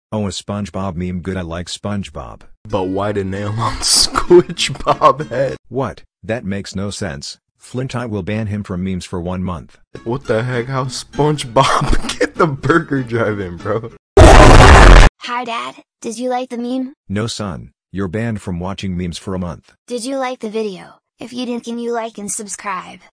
Oh, a SpongeBob meme, good, I like SpongeBob. But why the nail on SquitchBob head? What? That makes no sense. Flint, I will ban him from memes for 1 month. What the heck? How SpongeBob get the burger drive-in, bro? Hi Dad, did you like the meme? No son, you're banned from watching memes for a month. Did you like the video? If you did, can you like and subscribe?